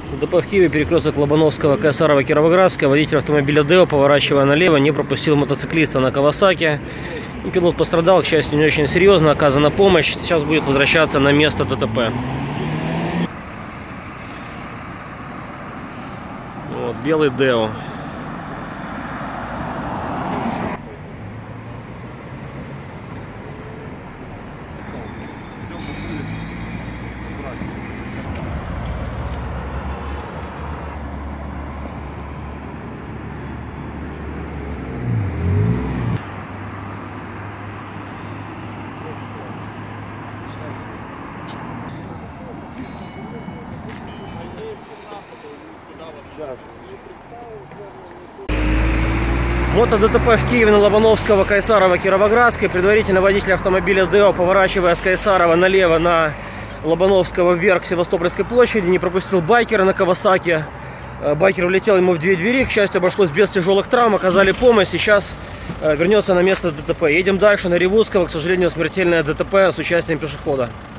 ДТП в Киеве, перекресток Лобановского, Кайсарова, Кировоградская. Водитель автомобиля Део, поворачивая налево, не пропустил мотоциклиста на Кавасаки. И пилот пострадал, к счастью, не очень серьезно. Оказана помощь. Сейчас будет возвращаться на место ДТП. Вот, белый Део. Мото-ДТП в Киеве на Лобановского, Кайсарова, Кировоградской. Предварительно водитель автомобиля Део, поворачивая с Кайсарова налево на Лобановского вверх Севастопольской площади, не пропустил байкера на Кавасаки. Байкер влетел ему в две двери. К счастью, обошлось без тяжелых травм. Оказали помощь. Сейчас вернется на место ДТП. Едем дальше на Ревузского. К сожалению, смертельное ДТП с участием пешехода.